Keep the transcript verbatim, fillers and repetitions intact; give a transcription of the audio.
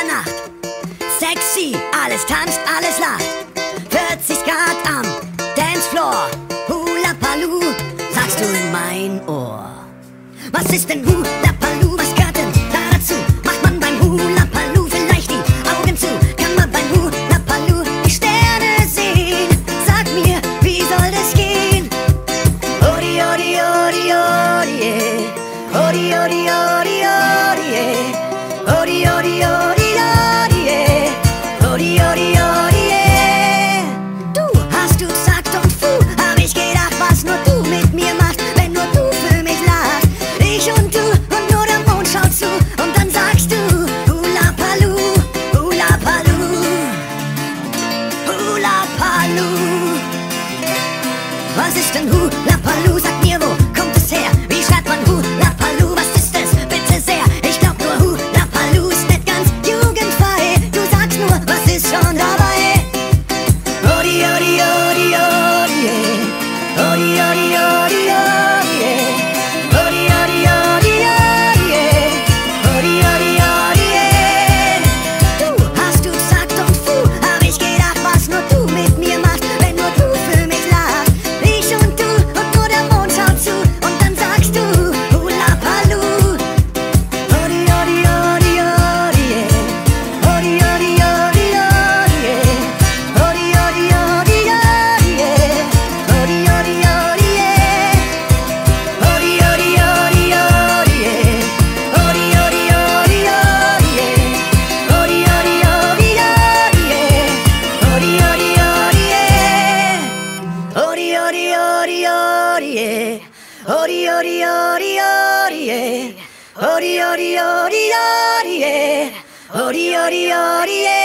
Nacht. Sexy, alles tanzt, alles lacht. vierzig Grad am Dancefloor. Hula Paloo, sagst du in mein Ohr. Was ist denn Hula Paloo, was gehört denn da dazu? Macht man beim Hula Paloo vielleicht die Augen zu? Kann man beim Hula Paloo die Sterne sehen? Sag mir, wie soll das gehen? Odi, odi, odi, odi, yeah. Odi, odi, odi, odi, yeah. Odi, odi, odi, odi, yeah. Odi, odi, odi, yeah. Du hast du gesagt und fu, hab ich gedacht, was nur du mit mir machst, wenn nur du für mich lachst. Ich und du und nur der Mond schaut zu und dann sagst du Hula Paloo, Hula Paloo, Hula Paloo. Was ist denn Hula Paloo? Sag mir, wo kommt es her? Wie schreibt man Hula Paloo? Was ist es? Bitte sehr. Ich glaub nur Hula Paloo ist nicht ganz jugendfrei. Du sagst nur, was ist schon dabei? Odi, odi, odi, odi, yeah. Odi, odi, odi, odi, yeah. Odi, odi, odi, odi, yeah. Odi, odi, odi, yeah. Du hast du gesagt und fu, hab ich gedacht, was nur du mit mir machst, wenn nur du für mich lachst. Ich und du und nur der Mond schaut zu und dann sagst du Hula Paloo. Odi, odi, odi, odi, yeah. Odi, odi, odi, odi, yeah. Odi, odi, odi, odi, yeah. Odi, odi, odi, yeah. Odi, odi, odi, odi, yeah. Odi, odi, odi, odi, yeah. Odi, odi, odi, odi, yeah. Odi, odi, odi, yeah. Odi, odi, odi, odi, yeah. Odi, odi, odi, odi, yeah. Odi, odi, odi, odi, yeah. Odi, odi, odi, yeah.